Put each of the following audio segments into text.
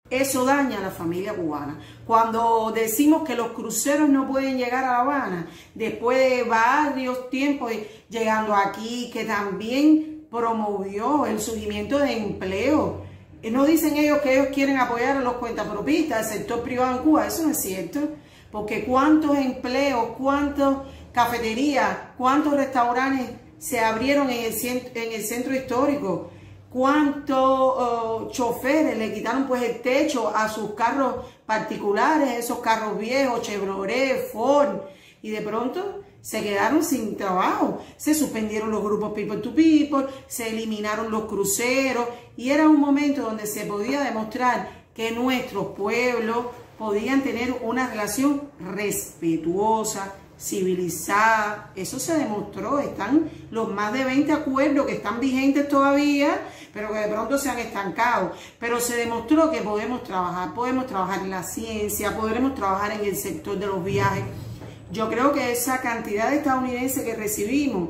Eso daña a la familia cubana. Cuando decimos que los cruceros no pueden llegar a La Habana, después de varios tiempos llegando aquí, que también promovió el surgimiento de empleo. No dicen ellos que ellos quieren apoyar a los cuentapropistas, el sector privado en Cuba. Eso no es cierto, porque cuántos empleos, cuántas cafeterías, cuántos restaurantes se abrieron en el centro histórico. ¿Cuántos choferes le quitaron pues el techo a sus carros particulares, esos carros viejos, Chevrolet, Ford? Y de pronto se quedaron sin trabajo. Se suspendieron los grupos People to People, se eliminaron los cruceros y era un momento donde se podía demostrar que nuestros pueblos podían tener una relación respetuosa, civilizada. Eso se demostró. Están los más de 20 acuerdos que están vigentes todavía, pero que de pronto se han estancado. Pero se demostró que podemos trabajar en la ciencia, podremos trabajar en el sector de los viajes. Yo creo que esa cantidad de estadounidenses que recibimos,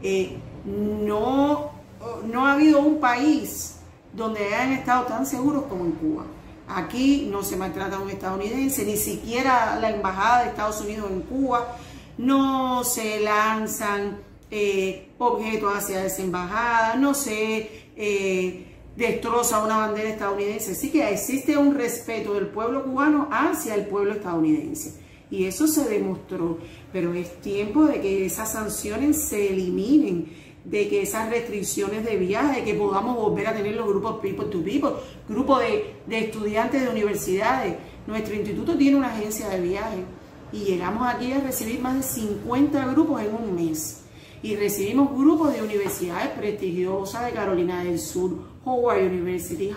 no ha habido un país donde hayan estado tan seguros como en Cuba. Aquí no se maltrata a un estadounidense, ni siquiera la embajada de Estados Unidos en Cuba. No se lanzan objetos hacia esa embajada, no se destroza una bandera estadounidense. Así que existe un respeto del pueblo cubano hacia el pueblo estadounidense. Y eso se demostró. Pero es tiempo de que esas sanciones se eliminen, de que esas restricciones de viaje, de que podamos volver a tener los grupos People to People, grupos de estudiantes de universidades. Nuestro instituto tiene una agencia de viaje y llegamos aquí a recibir más de 50 grupos en un mes. Y recibimos grupos de universidades prestigiosas de Carolina del Sur, Howard University,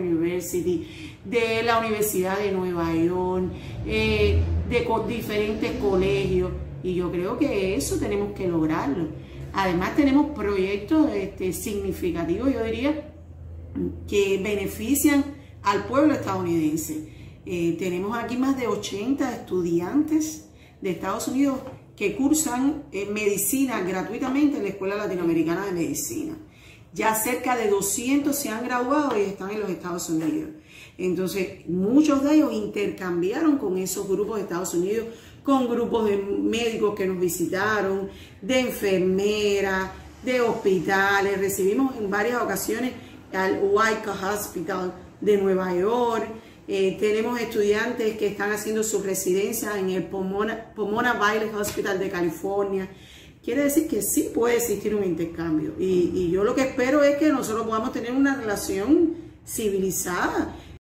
de la Universidad de Nueva York, de diferentes colegios. Y yo creo que eso tenemos que lograrlo. Además tenemos proyectos significativos, yo diría, que benefician al pueblo estadounidense. Tenemos aquí más de 80 estudiantes de Estados Unidos que cursan medicina gratuitamente en la Escuela Latinoamericana de Medicina. Ya cerca de 200 se han graduado y están en los Estados Unidos. Entonces, muchos de ellos intercambiaron con esos grupos de Estados Unidos, con grupos de médicos que nos visitaron, de enfermeras, de hospitales. Recibimos en varias ocasiones al White Hospital de Nueva York. Tenemos estudiantes que están haciendo su residencia en el Pomona Valley Hospital de California. Quiere decir que sí puede existir un intercambio. Y yo lo que espero es que nosotros podamos tener una relación civilizada.